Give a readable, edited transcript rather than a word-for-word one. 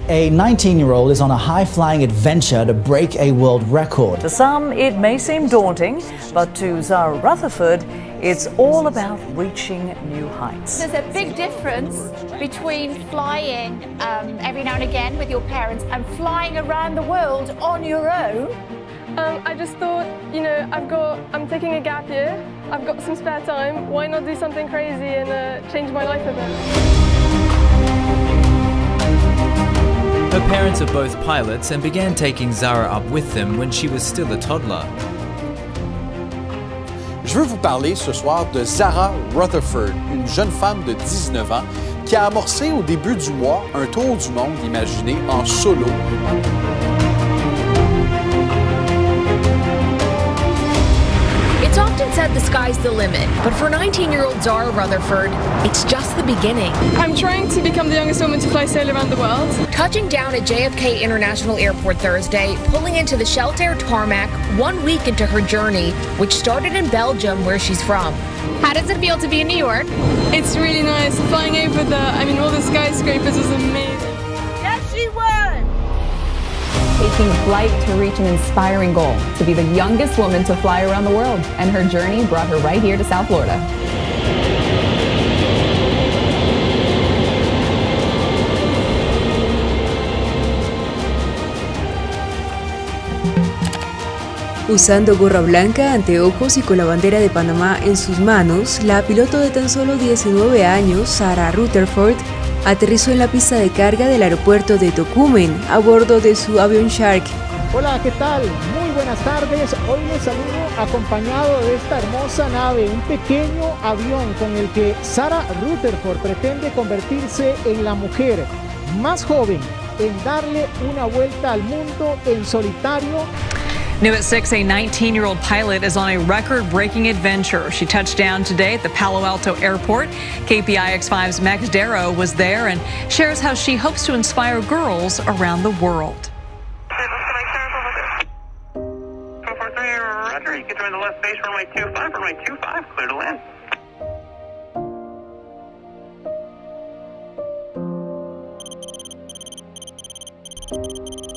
A 19-year-old is on a high-flying adventure to break a world record. To some, it may seem daunting, but to Zara Rutherford, it's all about reaching new heights. There's a big difference between flying every now and again with your parents and flying around the world on your own. I just thought, you know, I'm taking a gap year, I've got some spare time, why not do something crazy and change my life a bit? Her parents are both pilots and began taking Zara up with them when she was still a toddler. Je veux vous parler ce soir de Zara Rutherford, une jeune femme de 19 ans qui a amorcé au début du mois un tour du monde imaginé en solo. It's often said the sky's the limit, but for 19-year-old Zara Rutherford, it's just the beginning. I'm trying to become the youngest woman to fly solo around the world. Touching down at JFK International Airport Thursday, pulling into the Shelter tarmac 1 week into her journey, which started in Belgium, where she's from. How does it feel to be in New York? It's really nice. Flying over all the skyscrapers is amazing. Yes, she won! Taking flight to reach an inspiring goal, to be the youngest woman to fly around the world, and her journey brought her right here to South Florida. Usando gorra blanca, anteojos y con la bandera de Panamá en sus manos, la piloto de tan solo 19 años, Zara Rutherford, aterrizó en la pista de carga del aeropuerto de Tocumen a bordo de su avión Shark. Hola, ¿qué tal? Muy buenas tardes. Hoy les saludo acompañado de esta hermosa nave, un pequeño avión con el que Zara Rutherford pretende convertirse en la mujer más joven en darle una vuelta al mundo en solitario. New at 6, a 19-year-old pilot is on a record-breaking adventure. She touched down today at the Palo Alto Airport. KPIX5's Max Darrow was there and shares how she hopes to inspire girls around the world. Roger, you can join the left base runway 25, runway 25, clear to land.